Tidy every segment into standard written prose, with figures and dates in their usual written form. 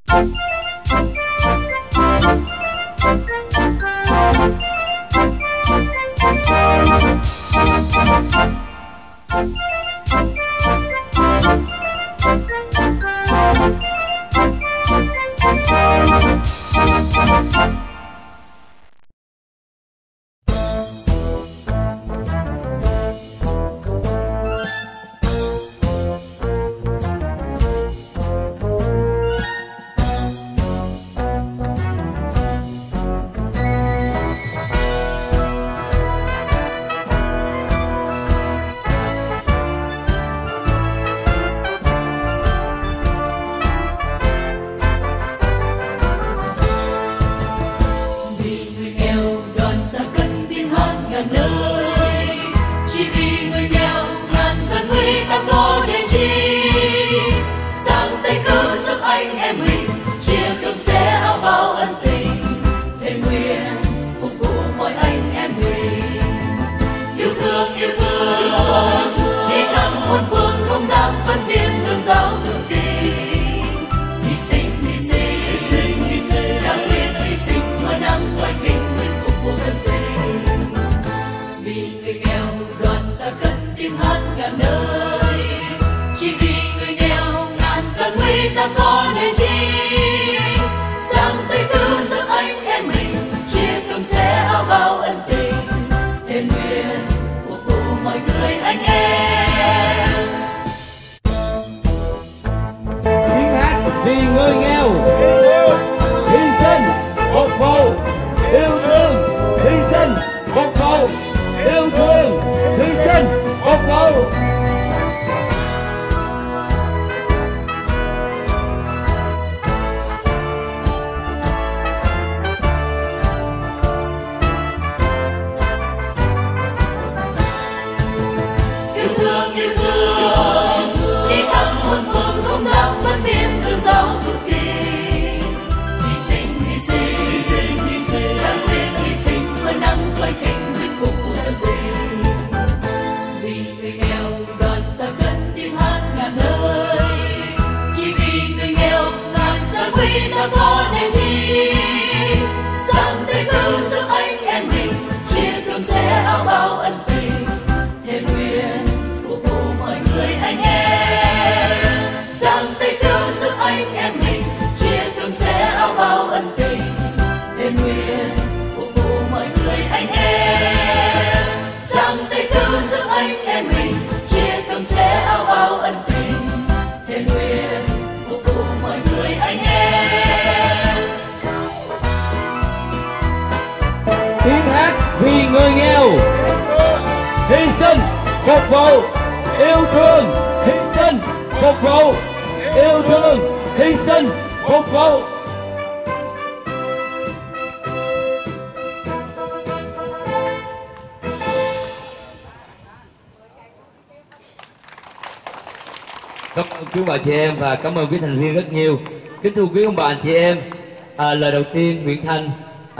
Cảm ơn quý bà chị em và cảm ơn quý thành viên rất nhiều. Kính thưa quý ông bà chị em, lời đầu tiên Nguyễn Thanh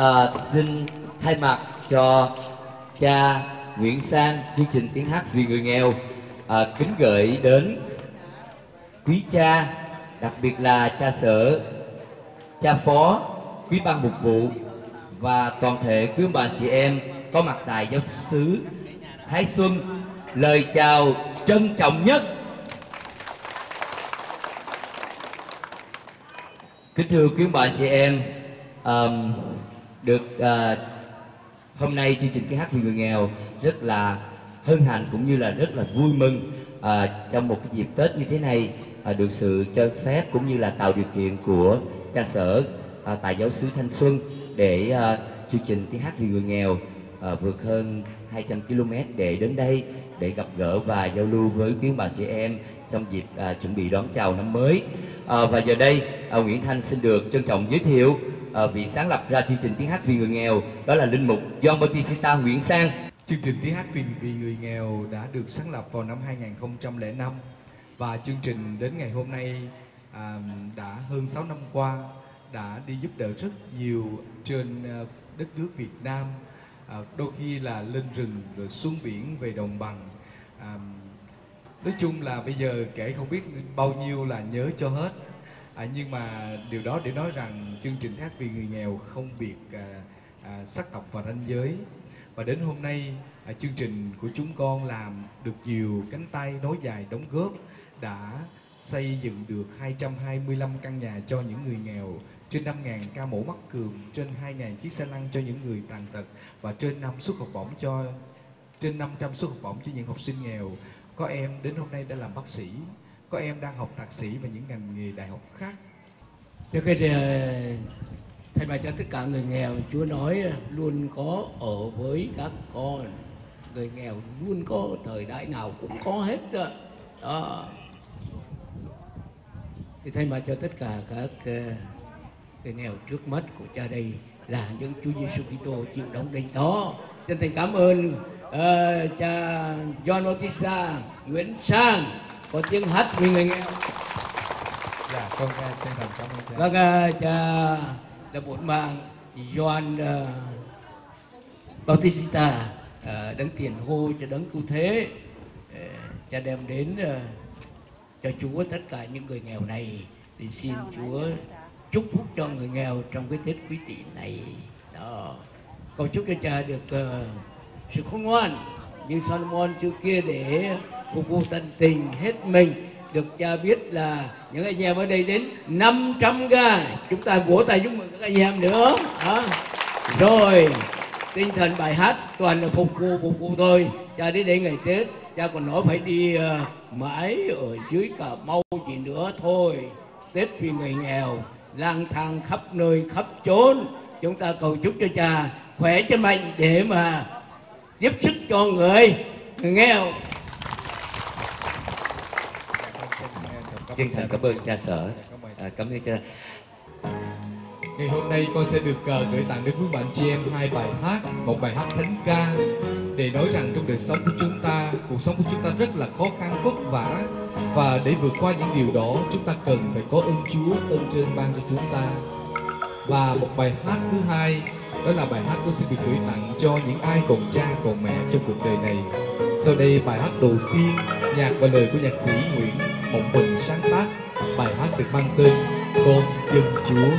xin thay mặt cho cha Nguyễn Sang chương trình tiếng hát vì người nghèo kính gửi đến quý cha, đặc biệt là cha sở, cha phó, quý ban mục vụ và toàn thể quý ông bà chị em có mặt tại giáo xứ Thái Xuân lời chào trân trọng nhất. Kính thưa quý ông bà chị em, hôm nay chương trình tiếng hát vì người nghèo rất là hân hạnh cũng như là rất là vui mừng trong một cái dịp Tết như thế này được sự cho phép cũng như là tạo điều kiện của cha sở tại giáo xứ Thanh Xuân để chương trình tiếng hát vì người nghèo vượt hơn 200 km để đến đây để gặp gỡ và giao lưu với quý bà chị em trong dịp chuẩn bị đón chào năm mới. Và giờ đây Nguyễn Thanh xin được trân trọng giới thiệu vị sáng lập ra chương trình tiếng hát vì người nghèo, đó là linh mục John Bautista Nguyễn Sang. Chương trình tiếng hát vì người nghèo đã được sáng lập vào năm 2005 và chương trình đến ngày hôm nay đã hơn 6 năm qua đã đi giúp đỡ rất nhiều trên đất nước Việt Nam, đôi khi là lên rừng rồi xuống biển về đồng bằng. Nói chung là bây giờ kể không biết bao nhiêu là nhớ cho hết. Nhưng mà điều đó để nói rằng chương trình Hát Vì Người Nghèo không biệt sắc tộc và ranh giới. Và đến hôm nay chương trình của chúng con làm được nhiều cánh tay nối dài đóng góp, đã xây dựng được 225 căn nhà cho những người nghèo, trên 5.000 ca mổ mắt cườm, trên 2.000 chiếc xe lăn cho những người tàn tật, và trên 500 suất học bổng cho những học sinh nghèo. Có em đến hôm nay đã làm bác sĩ, có em đang học thạc sĩ và những ngành nghề đại học khác. Trước khi thay mặt cho tất cả người nghèo, Chúa nói luôn có ở với các con. Người nghèo luôn có, thời đại nào cũng có hết đó. Thì thay mặt cho tất cả các người nghèo trước mắt của cha đây là những Chúa Giêsu Kitô chịu đóng đinh đó. Chân thành cảm ơn cha John Bautista Nguyễn Sang có tiếng hát vì người nghèo. Dạ, con chân thành cảm ơn cha. Vâng, cha là bổn mạng John Bautista đấng tiền hô cho đấng cứu thế, cha đem đến cho Chúa tất cả những người nghèo này, thì xin Chúa chúc phúc cho người nghèo trong cái Tết Quý Tỵ này đó. Cầu chúc cho cha được sự khôn ngoan như Solomon trước kia để phục vụ tận tình hết mình. Được cha biết là những anh em ở đây đến 500 ca, chúng ta vỗ tay chúc mừng các anh em nữa đó. Rồi tinh thần bài hát toàn là phục vụ thôi. Cha đến đây ngày Tết, cha còn nói phải đi mãi ở dưới Cà Mau chỉ nữa thôi. Tết vì người nghèo, lang thang khắp nơi khắp chốn. Chúng ta cầu chúc cho cha khỏe chân mạnh để mà giúp sức cho người nghèo. Chân thành cảm ơn cha Sở. Cảm ơn cha. Ngày hôm nay con sẽ được gửi tặng đến quý bạn chị em hai bài hát, một bài hát thánh ca để nói rằng trong đời sống của chúng ta, cuộc sống của chúng ta rất là khó khăn vất vả, và để vượt qua những điều đó chúng ta cần phải có ơn Chúa, ơn trên ban cho chúng ta. Và một bài hát thứ hai, đó là bài hát tôi sẽ được gửi tặng cho những ai còn cha còn mẹ trong cuộc đời này. Sau đây bài hát đầu tiên, nhạc và lời của nhạc sĩ Nguyễn Mộng Bình sáng tác. Bài hát được mang tên Con Dân Chúa.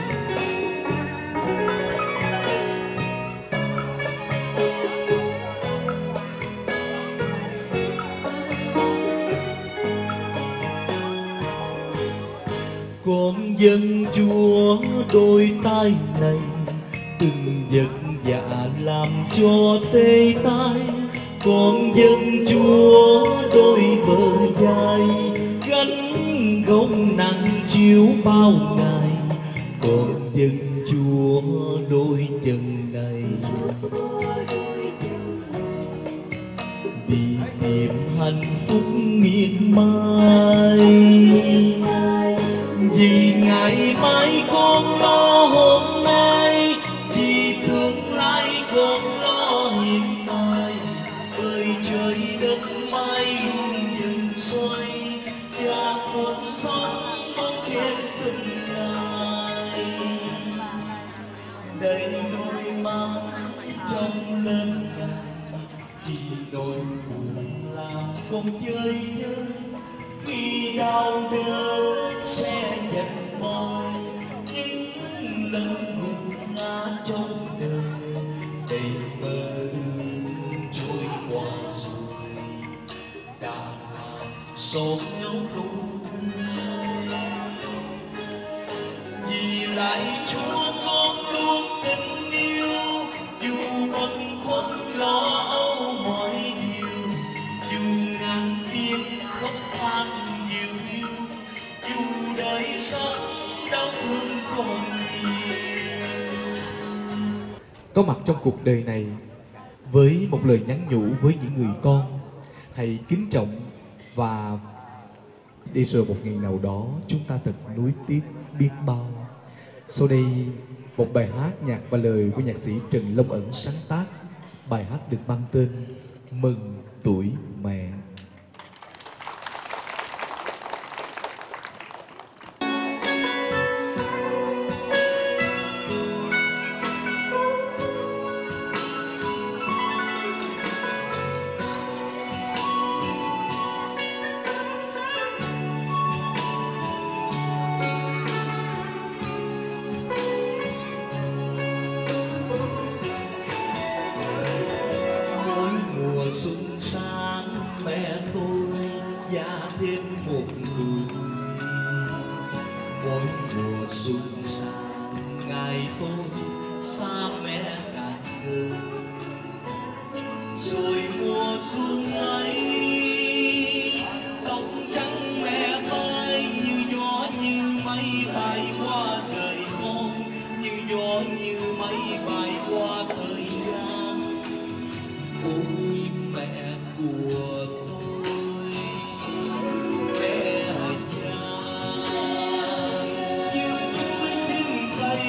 Con dân Chúa đôi tay này từng giật dạ làm cho tê tai. Con dân Chúa đôi bờ dài gánh gông nặng chiếu bao ngày. Con dân Chúa đôi chân này đi tìm hạnh phúc miệt mài. Vì ngày mai con lo hôm nay, vì tương lai con lo hiện tại. Bởi trời đất mãi luôn dần xoay, và cuộc sống mong khen từng ngày. Đầy nỗi mang trong lần ngày, thì nỗi buồn là không chơi vơi. Khi đau đớn sẽ nhận mỏi những lần gục ngã trong đời. Đầy mơ ước trôi qua rồi, đã xót nhau câu thương. Vì lại Chúa con luôn tình yêu, dù bâng khuâng lo âu mọi điều, dù ngàn tiếng khóc than nhiều yêu, dù đời sống đau thương không nhiều. Có mặt trong cuộc đời này với một lời nhắn nhủ với những người con: hãy kính trọng, và để rồi một ngày nào đó chúng ta thật nuối tiếc biết bao. Sau đây một bài hát nhạc và lời của nhạc sĩ Trần Long Ẩn sáng tác. Bài hát được mang tên Mừng Tuổi Mẹ. mùa xuân sang ngày tôi xa mẹ càng gần, rồi mùa xuân ấy tóc trắng mẹ bay như gió như mây bay qua đời con, như gió như mây bay qua thời gian. Ôi mẹ của tôi, mẹ già như núi trên cây,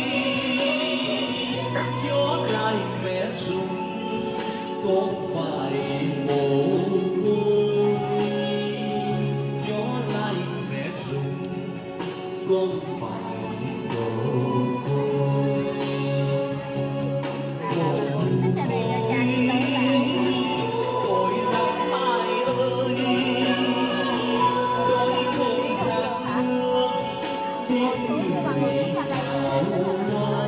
gió lại mẹ rung con phải mồ côi, gió lại mẹ rung con phải mồ côi. Ôi năm ai ơi, đôi không khác nước biết người nào lo,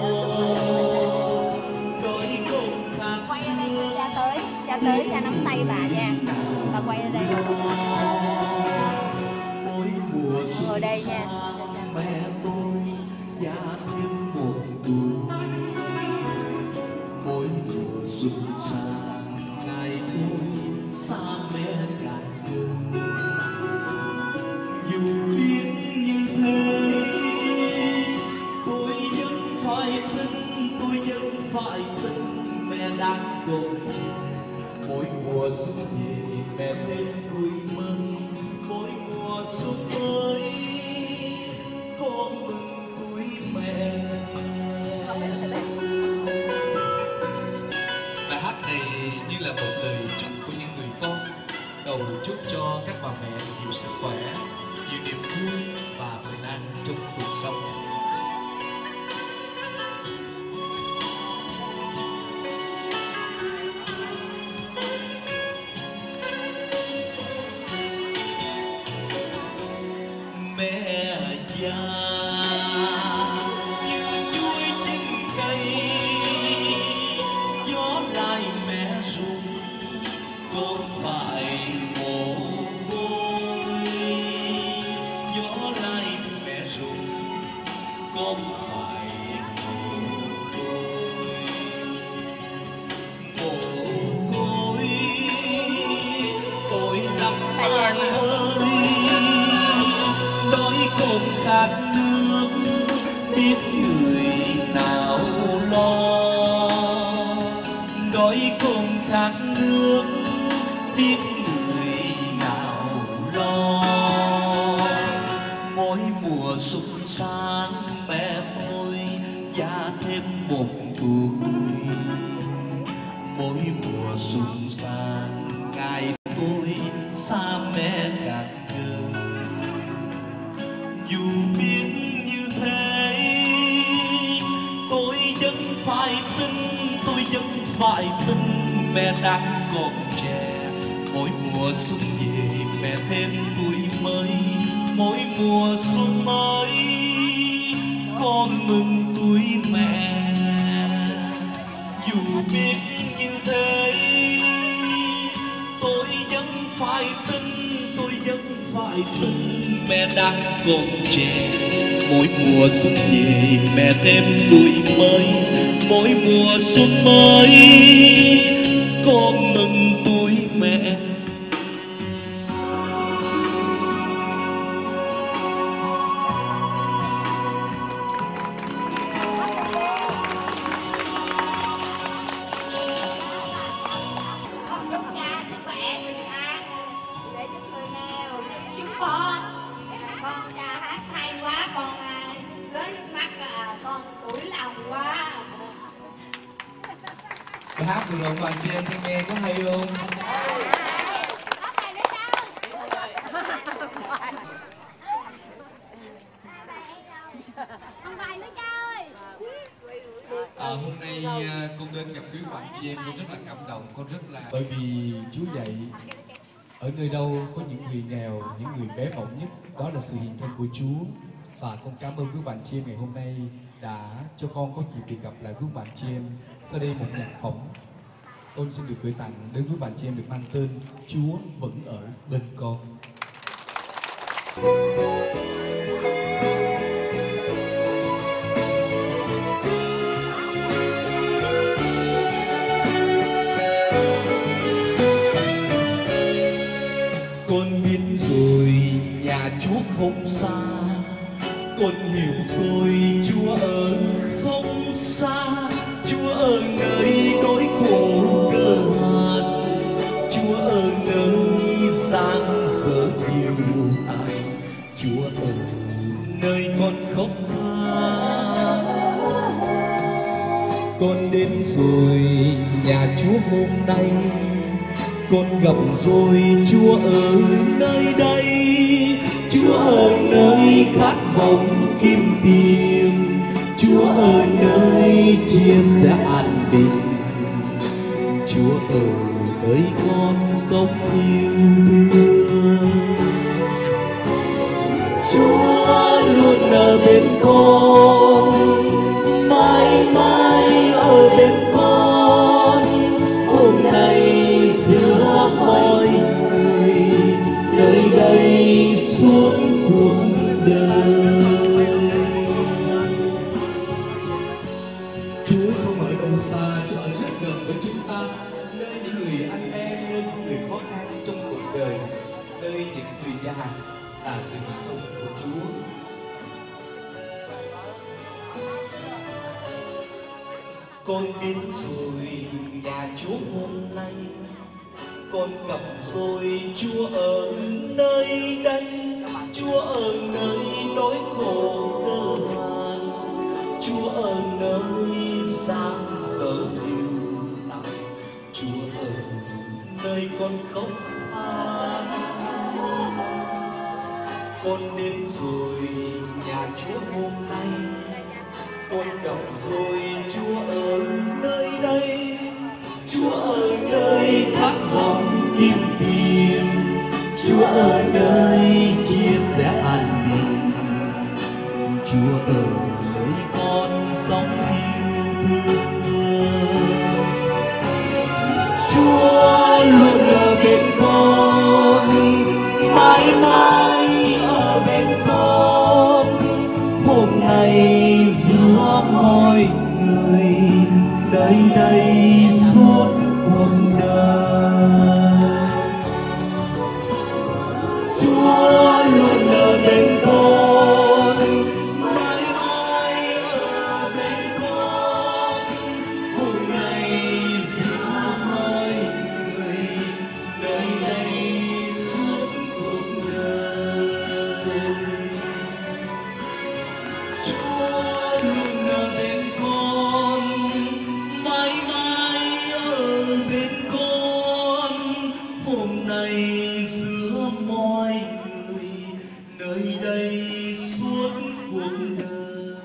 đôi không khác Quay ra đây cha tới cha nắm tay bà nha, bà quay ra đây mỗi mùa xuân ngồi đây nha. sang mẹ tôi già thêm một tuổi, mỗi mùa xuân sang ngày tôi xa mẹ càng gần, dù biết như thế tôi vẫn phải tin, tôi vẫn phải tin mẹ đang còn trẻ. Mỗi mùa xuân về mẹ thêm tuổi mới, mỗi mùa xuân mới con mừng tuổi mẹ. Bài hát này như là một lời chúc của những người con, cầu chúc cho các bà mẹ được nhiều sức khỏe, nhiều niềm vui và bình an trong cuộc sống. Mẹ già như chuối trên cây, gió lại mẹ rung con phải mồ côi, gió lại mẹ rung con phải mồ côi. Mồ côi ôi năm ai ơi, đói cồn khát nước biết người nào lo, đói cồn khát nước biết người nào lo. Mỗi mùa xuân sang mẹ tôi già thêm một tuổi, mỗi mùa xuân sang ngày tôi xa mẹ càng gần, dù biết như thế tôi vẫn phải tin, tôi vẫn phải tin mẹ đang còn trẻ. Mỗi mùa xuân về mẹ thêm tuổi mới, mỗi mùa xuân mới con mừng tuổi mẹ. Dù biết như thế tôi vẫn phải tin, tôi vẫn phải tin mẹ đang còn trẻ. Mỗi mùa xuân về mẹ thêm tuổi mới, mỗi mùa xuân mới con mừng tuổi mẹ. Chúc cha sức khỏe bình an để giúp người nghèo giúp con cha hát hay quá con rớt nước mắt con tuổi lòng quá. Bài hát vừa rồi bạn chị em nghe có hay không? Không bài nữa cha ơi. Hôm nay con đến gặp quý bạn chị em con rất là cảm động, con rất là bởi vì Chúa dạy ở nơi đâu có những người nghèo, những người bé mỏng nhất, đó là sự hiện thân của Chúa. Và con cảm ơn quý bạn chị em ngày hôm nay đã cho con có dịp được gặp lại quý bạn chị em. Sau đây một nhạc phẩm con xin được gửi tặng đến quý bạn chị em được mang tên Chúa vẫn ở bên con. không xa. Con hiểu rồi Chúa ở không xa, Chúa ở nơi nỗi khổ cơ hàn, Chúa ở nơi gian dở nhiều ai, Chúa ở nơi con khóc than. Con đến rồi nhà Chúa hôm nay, con gặp rồi Chúa ở nơi đây, Chúa ở nơi khát vọng kim tiền, Chúa ở nơi chia sẻ an bình, Chúa ở nơi con sống yêu thương. Chúa luôn ở bên con, mãi mãi ở bên con, hôm nay giữa mọi người, nơi đây suốt cuộc đời. Chúa không ở đâu xa, Chúa ở rất gần với chúng ta, nơi những người anh em, nơi những người khó khăn trong cuộc đời, nơi những người già là sự hiện hữu của Chúa. Con đến rồi nhà Chúa hôm nay, con gặp rồi Chúa ở nơi đây, Chúa ở nơi nỗi khổ cơ hàn, Chúa ở nơi gian dở điều tài, Chúa ở nơi con khóc than. Con đến rồi nhà Chúa hôm nay, con gặp rồi Chúa ở nơi đây, Chúa ở nơi khát vọng kim tiền, Chúa ở nơi chia sẻ an bình, Chúa ở nơi con sống yêu thương. Chúa luôn ở bên con, mãi mãi ở bên con, hôm nay giữa mọi người, nơi đây suốt cuộc đời. Chúa luôn ở bên con, mãi mãi ở bên con, hôm nay giữa mọi người, nơi đây suốt cuộc đời. Chúa luôn ở bên con, mãi mãi ở bên con, hôm nay giữa mọi người, nơi đây suốt cuộc đời.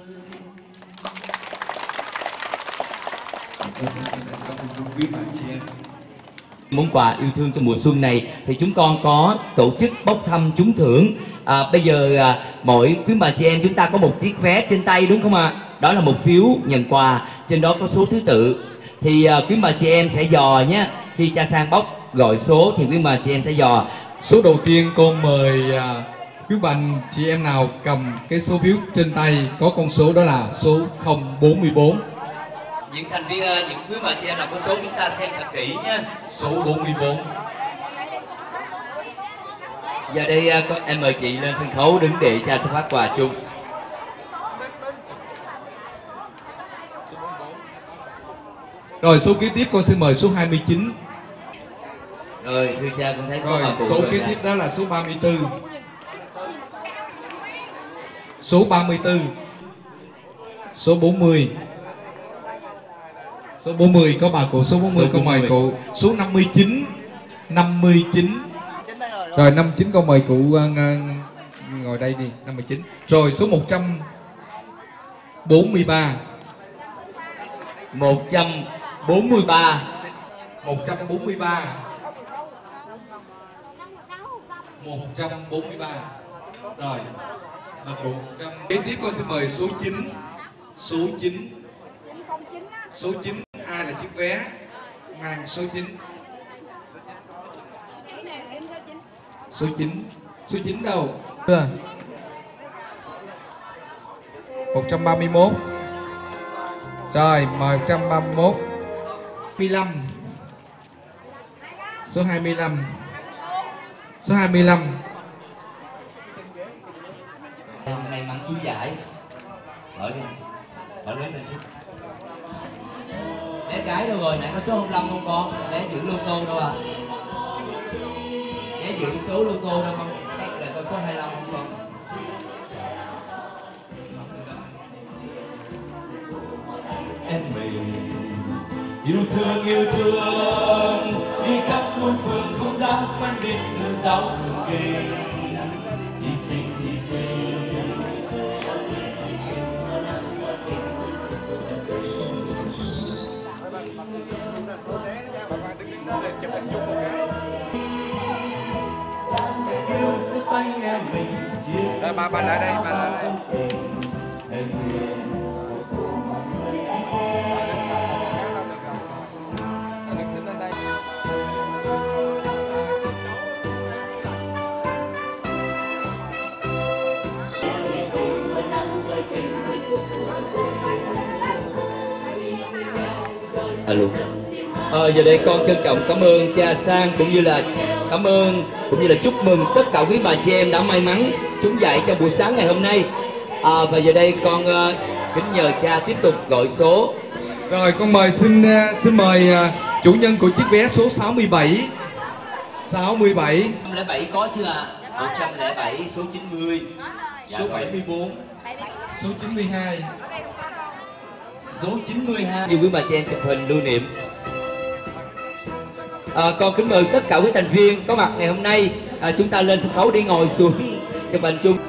Tôi xin cảm ơn quý bạn chị em. Món quà yêu thương cho mùa xuân này thì chúng con có tổ chức bốc thăm trúng thưởng. Bây giờ mỗi quý bà chị em chúng ta có một chiếc vé trên tay đúng không ạ? Đó là một phiếu nhận quà, trên đó có số thứ tự. Thì quý bà chị em sẽ dò nhé. Khi cha sang bốc gọi số thì quý bà chị em sẽ dò. Số đầu tiên con mời quý bạn chị em nào cầm cái số phiếu trên tay có con số đó là số 044. Những thành viên, những quý bà chị em nào có số chúng ta xem thật kỹ nhé. Số 44. Giờ đây em mời chị lên sân khấu đứng để cha sẽ phát quà chung. Rồi số kế tiếp con xin mời số 29. Rồi thưa cha con thấy có Rồi bà cụ số rồi kế nè. tiếp đó là số 34. Số 34. Số 40. Số 40 có bà cụ số 40 Số con mời 40. cụ. Số 59. 59. Rồi 59 con mời cụ ngồi đây đi, 59. Rồi số 143. 143. 143. 143. Rồi bà cụ kế tiếp con xin mời số 9. Số 9. Số 9 ai là chiếc vé mang số 9. Số 9. Số 9 đâu? 131. Rồi mời 131. 25. Số 25. Số 25. may mắn trúng giải. Mở lớn lên chút. Bé gái đâu rồi? Nãy có số 25 không con? Bé giữ lô tô đâu à? Bé giữ số lô tô đâu con? Là có số 25 không con? Em mình yêu thương đi khắp muôn phương không dám phân biệt đường giáo đường kỳ. Hy sinh Rồi bà lại đây, bà lại đây. Alo. Giờ đây con trân trọng cảm ơn cha Sang cũng như là chúc mừng tất cả quý bà chị em đã may mắn trúng giải trong buổi sáng ngày hôm nay. Và giờ đây con kính nhờ cha tiếp tục gọi số. Rồi con xin mời chủ nhân của chiếc vé số 67. 107 có chưa ạ? 107, số 90, Số 74, số 92. số 92. Như quý bà chị em chụp hình lưu niệm. Con kính mời tất cả quý thành viên có mặt ngày hôm nay, chúng ta lên sân khấu đi ngồi xuống chụp hình chung.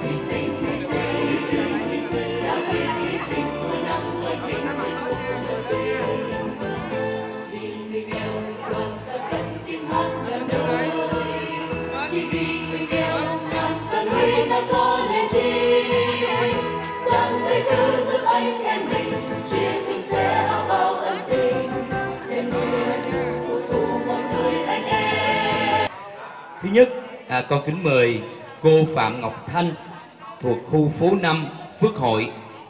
Thứ nhất, con kính mời cô Phạm Ngọc Thanh thuộc khu phố 5 Phước Hội,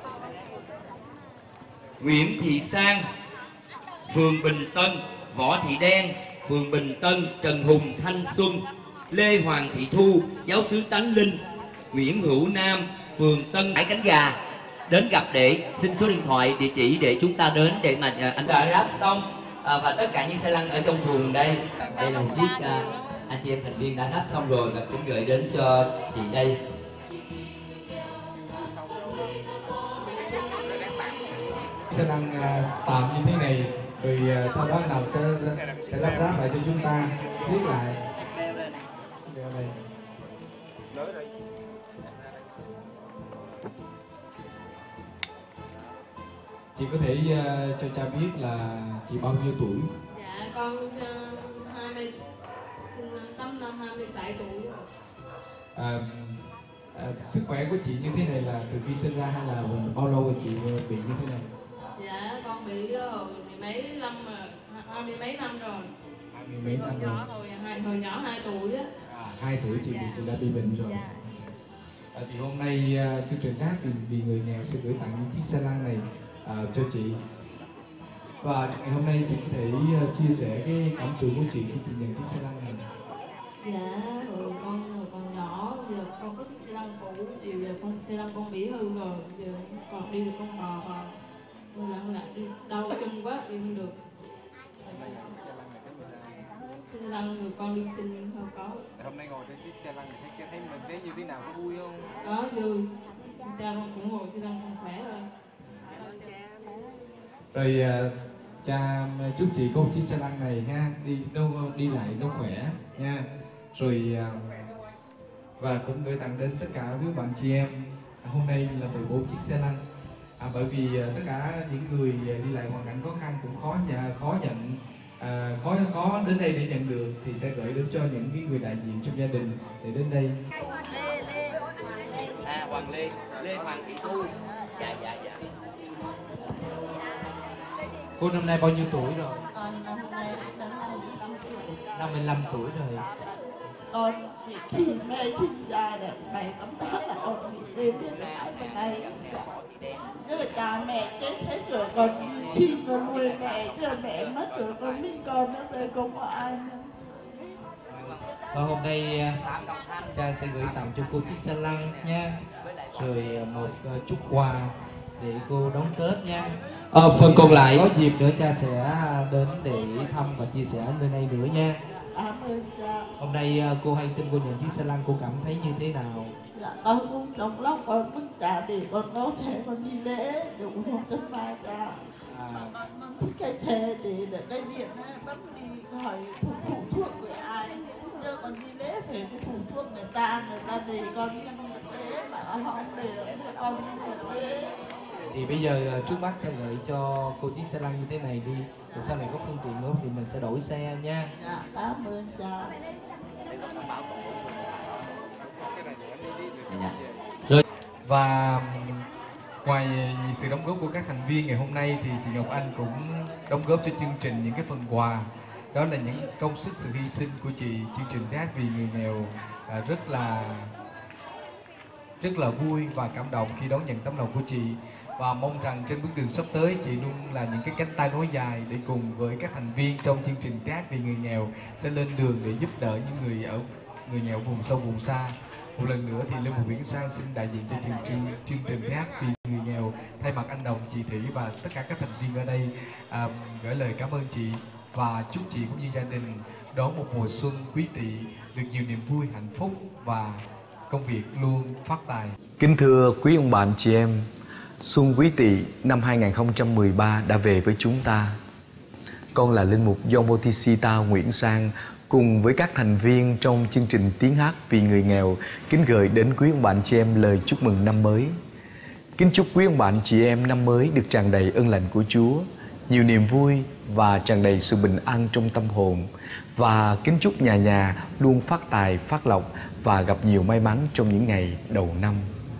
Nguyễn Thị Sang, phường Bình Tân, Võ Thị Đen, phường Bình Tân, Trần Hùng, Thanh Xuân, Lê Hoàng Thị Thu, giáo xứ Tánh Linh, Nguyễn Hữu Nam, phường Tân Hải Cánh Gà đến gặp để xin số điện thoại, địa chỉ để chúng ta đến để mà anh đã ráp xong. Và tất cả những xe lăn ở trong thùng đây là một chiếc anh chị em thành viên đã ráp xong rồi và cũng gửi đến cho chị đây. Xe lăn tạm như thế này, rồi sau đó nào sẽ lắp ráp lại cho chúng ta, siết lại. Chị có thể cho cha biết là chị bao nhiêu tuổi? Dạ con 27 tuổi. Sức khỏe của chị như thế này là từ khi sinh ra hay là bao lâu rồi chị bị như thế này? Dạ con bị hồi mấy năm rồi, 20 mấy năm rồi. 20 mấy năm rồi. Hồi nhỏ 2 tuổi á. 2 tuổi chị đã bị bệnh rồi. Dạ. Thì hôm nay chương trình khác vì người nghèo sẽ gửi tặng những chiếc xe lăn này cho chị. Và ngày hôm nay chị có thể chia sẻ cái cảm tưởng của chị khi chị nhận chiếc xe lăn này. Dạ hồi con nhỏ, giờ con có chiếc xe lăn cũ, giờ xe lăn con bị hư rồi, giờ còn đi được con bò và lặn đi đau chân quá đi không được. Xe lăn rồi con đi kinh không có. Hôm nay ngồi trên chiếc xe lăn này thấy mình thấy như thế nào, có vui không? Có vui, cha con cũng ngồi xe lăn con khỏe rồi. Rồi cha chúc chị có một chiếc xe lăn này ha, đi lại nó khỏe nha. Rồi và cũng gửi tặng đến tất cả quý bạn chị em. Hôm nay là 14 chiếc xe lăn. Bởi vì tất cả những người đi lại hoàn cảnh khó khăn cũng khó nhận, khó đến đây để nhận được, thì sẽ gửi đến cho những cái người đại diện trong gia đình để đến đây. Hoàng Lê Hoàng Thị Thu. Dạ. Cô năm nay bao nhiêu tuổi rồi? Năm nay đã 55 tuổi rồi. con thì khi mẹ sinh ra là 7-8 tháng là con bị yêu đến cái bên đây. Chứ là cha mẹ chết hết rồi, con khi con nuôi mẹ, chứ mẹ mất rồi con biết con nữa rồi không có ai nữa. Và hôm nay cha sẽ gửi tặng cho cô chiếc xe lăn nha. rồi một chút quà để cô đón Tết nha. Phần còn lại có dịp nữa cha sẽ đến để thăm và chia sẻ nơi đây nữa nha. Cảm ơn cha. Hôm nay cô hay tin cô nhận chiếc xe lăn, cô cảm thấy như thế nào? Dạ con cũng trong lòng con mừng cha để con có thể con đi lễ đúng hôm thứ ba cha. Con thích cái thề để cái điện ấy bắt đi hỏi phụ thuốc của ai. Giờ con đi lễ về cái phụ thuốc người ta để con đi lễ mà họ không để con đi lễ. Thì bây giờ trước mắt cha gửi cho cô chiếc xe lăn như thế này đi, rồi sau này có phương tiện nữa thì mình sẽ đổi xe nha. Dạ cảm ơn cha. Và ngoài sự đóng góp của các thành viên ngày hôm nay thì chị Ngọc Anh cũng đóng góp cho chương trình những cái phần quà. Đó là những công sức, sự hy sinh của chị. Chương trình Hát Vì Người Nghèo rất là vui và cảm động khi đón nhận tấm lòng của chị. Và mong rằng trên bước đường sắp tới chị luôn là những cái cánh tay nối dài để cùng với các thành viên trong chương trình Hát Vì Người Nghèo sẽ lên đường để giúp đỡ những người nghèo vùng sâu vùng xa. Một lần nữa thì Lê Mục Viễn Sang xin đại diện cho chương trình Hát Vì Người Nghèo, thay mặt anh Đồng, chị Thủy và tất cả các thành viên ở đây gửi lời cảm ơn chị và chúc chị cũng như gia đình đón một mùa xuân Quý Tỵ được nhiều niềm vui, hạnh phúc và công việc luôn phát tài. Kính thưa quý ông bạn chị em, Xuân Quý Tỵ năm 2013 đã về với chúng ta. Con là linh mục John Bautista Nguyễn Sang cùng với các thành viên trong chương trình Tiếng Hát Vì Người Nghèo kính gửi đến quý ông bạn chị em lời chúc mừng năm mới. Kính chúc quý ông bạn chị em năm mới được tràn đầy ơn lành của Chúa, nhiều niềm vui và tràn đầy sự bình an trong tâm hồn. Và kính chúc nhà nhà luôn phát tài, phát lộc và gặp nhiều may mắn trong những ngày đầu năm.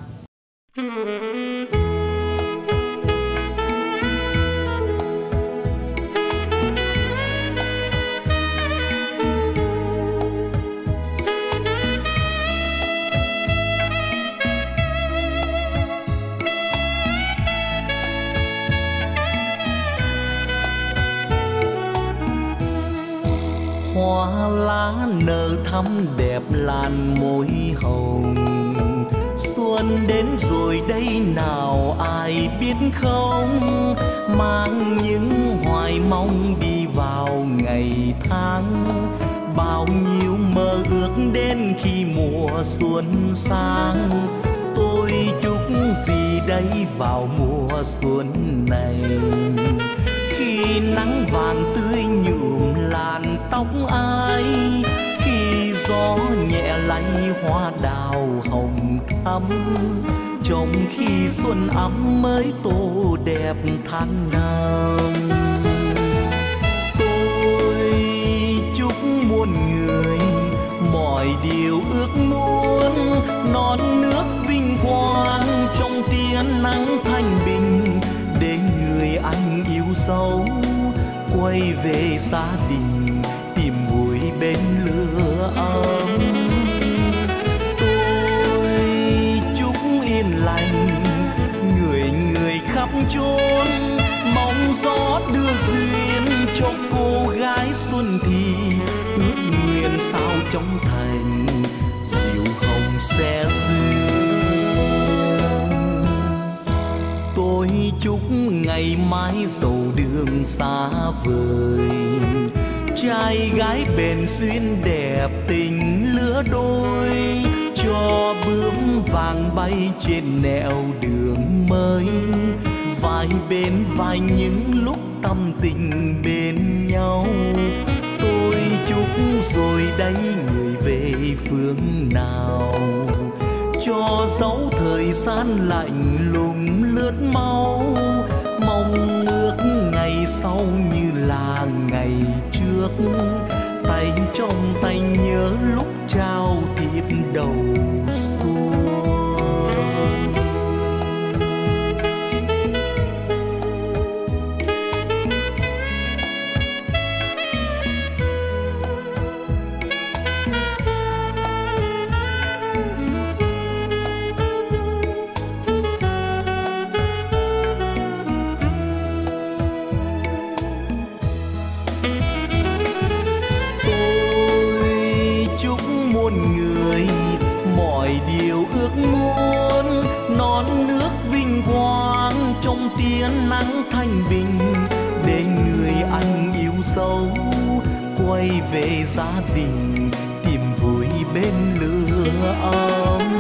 Hoa lá nở thắm đẹp làn môi hồng, xuân đến rồi đây nào ai biết không, mang những hoài mong đi vào ngày tháng, bao nhiêu mơ ước đến khi mùa xuân sang. Tôi chúc gì đây vào mùa xuân này, khi nắng vàng tươi nhuộm làn tóc ai, khi gió nhẹ lay hoa đào hồng thắm, trong khi xuân ấm mới tô đẹp tháng năm. Tôi chúc muôn người mọi điều ước muốn, non nước vinh quang trong tia nắng thanh bình, để người anh yêu dấu quay về gia đình tìm vui bên lửa ấm. Tôi chúc yên lành người người khắp chốn, mong gió đưa duyên cho cô gái xuân thì ước nguyện sao trong thành diệu hồng sẽ duyên. Tôi chúc ngày mai dầu đường xa vời, trai gái bền duyên đẹp tình lứa đôi, cho bướm vàng bay trên nẻo đường mới, vai bên vai những lúc tâm tình bên nhau. Tôi chúc rồi đây người về phương nào, cho dấu thời gian lạnh lùng lướt mau, mong ước ngày sau như là ngày trước, tay trong tay nhớ lúc trao thiệp đầu xuân. tháng thanh bình, để người anh yêu dấu quay về gia đình, tìm vui bên lửa ấm.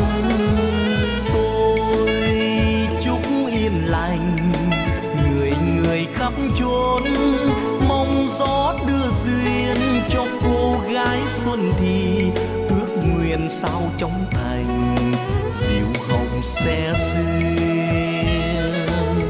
Tôi chúc yên lành người người khắp chốn, mong gió đưa duyên cho cô gái xuân thì ước nguyện sao trong thành diệu hồng sẽ duyên.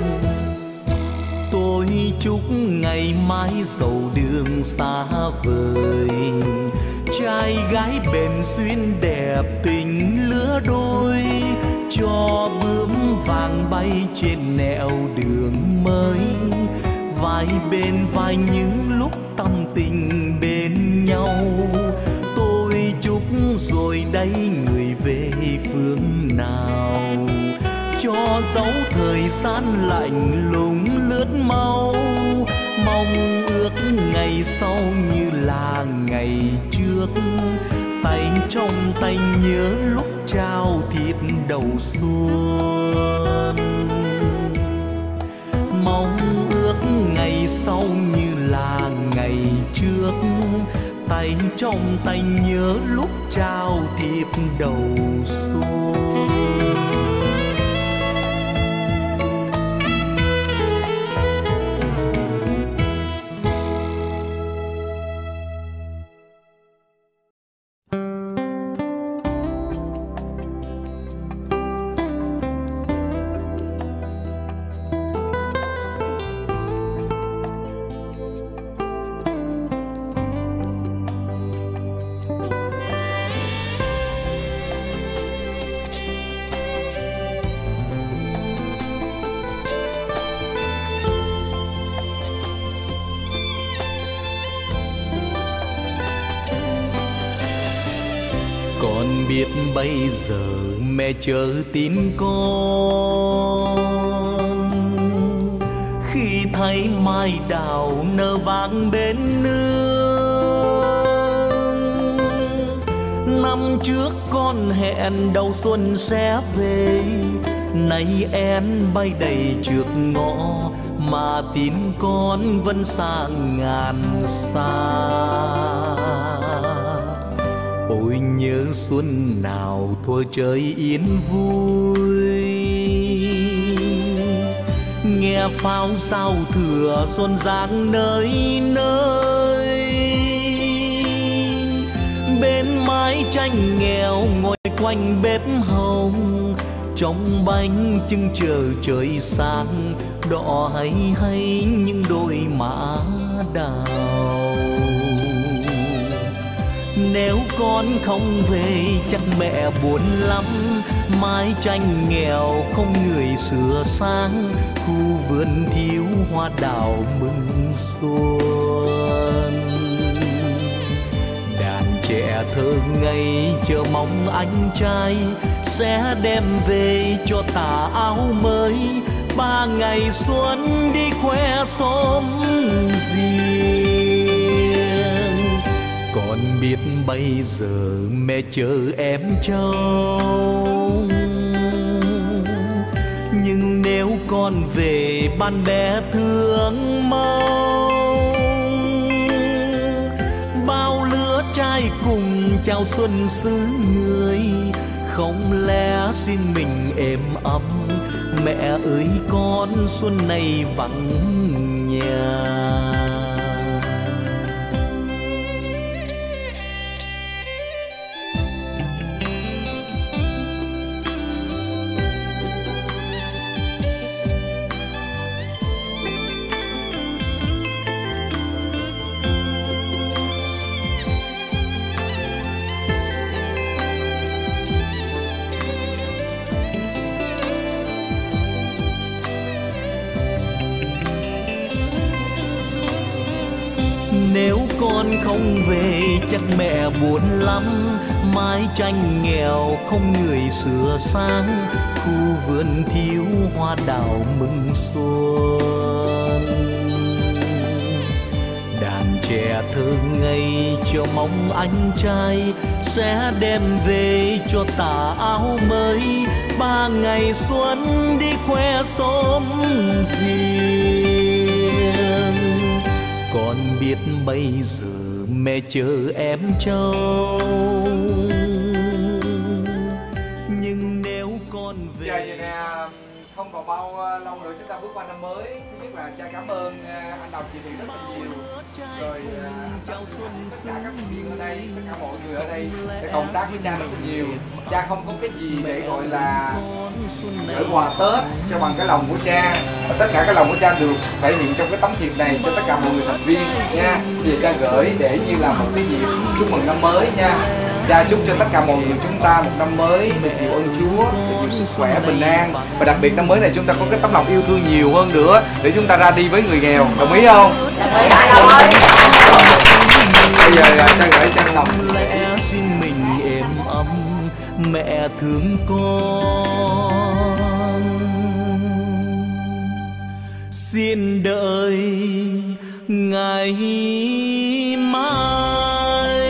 Tôi chúc ngày mai giàu đường xa vời, trai gái bền duyên đẹp tình lứa đôi, cho bướm vàng bay trên nẻo đường mới, vai bên vai những lúc tâm tình bên nhau. Tôi chúc rồi đây người về phương nào, cho dấu thời gian lạnh lùng lướt mau, mong ước ngày sau như là ngày trước, tay trong tay nhớ lúc trao thiệp đầu xuân. Mong ước ngày sau như là ngày trước, tay trong tay nhớ lúc trao thiệp đầu xuân. Con biết bây giờ mẹ chờ tin con, khi thấy mai đào nở vàng bên nương. Năm trước con hẹn đầu xuân sẽ về, nay én bay đầy trước ngõ mà tin con vẫn xa ngàn xa. Ôi nhớ xuân nào thuở trời yên vui, nghe pháo giao thừa rộn ràng nơi nơi. Bên mái tranh nghèo ngồi quanh bếp hồng, trong bánh trưng chờ trời sáng, đỏ hay hay những đôi má đào. Nếu con không về chắc mẹ buồn lắm, mái tranh nghèo không người sửa sang, khu vườn thiếu hoa đào mừng xuân. Đàn trẻ thơ ngây chờ mong anh trai sẽ đem về cho tà áo mới, 3 ngày xuân đi khoe xóm riêng. Con biết bây giờ mẹ chờ em trông, nhưng nếu con về bạn bè thương mong. Bao lứa trai cùng chào xuân xứ người, không lẽ riêng mình êm ấm. Mẹ ơi con xuân này vắng nhà. Nếu con không về chắc mẹ buồn lắm, mái tranh nghèo không người sửa sang, khu vườn thiếu hoa đào mừng xuân. đàn trẻ thơ ngây chờ mong anh trai sẽ đem về cho tà áo mới. 3 ngày xuân đi khoe xóm riêng, con biết bây giờ mẹ chờ em trâu. Nhưng nếu con về Giờ vậy nè, không còn bao lâu nữa chúng ta bước qua năm mới. Thứ nhất là cha cảm ơn anh Đồng chị Huyền rất là nhiều. Rồi tất cả các thành viên ở đây, tất cả mọi người ở đây để cộng tác với cha rất là nhiều. Cha không có cái gì để gọi là gửi quà Tết cho bằng cái lòng của cha. Và tất cả cái lòng của cha được thể hiện trong cái tấm thiệp này cho tất cả mọi người thành viên nha. Bây giờ cha gửi để như là một cái dịp chúc mừng năm mới nha. Cha chúc cho tất cả mọi người chúng ta một năm mới được nhiều ơn Chúa, được nhiều sức khỏe, bình an. Và đặc biệt năm mới này chúng ta có cái tấm lòng yêu thương nhiều hơn nữa để chúng ta ra đi với người nghèo. Đồng ý không? Đồng ý. Bây giờ cha gửi cho anh Đồng. lẽ riêng mình êm ấm, mẹ thương con. Xin đợi ngày mai.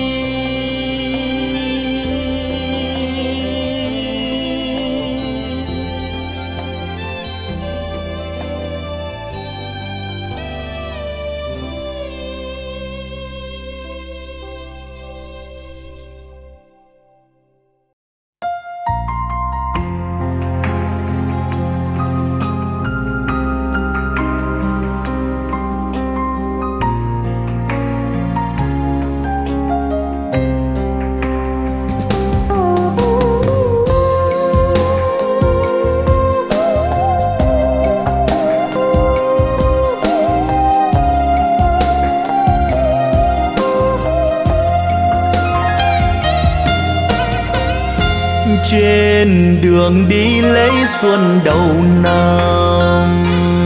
Trên đường đi lấy xuân đầu năm,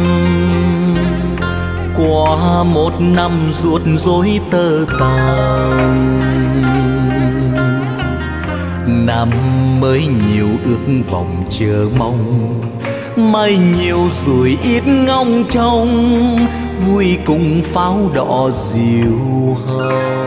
qua một năm ruột rối tơ tằm. Năm mới nhiều ước vọng chờ mong, may nhiều rồi ít ngóng trông, vui cùng pháo đỏ diều hồng.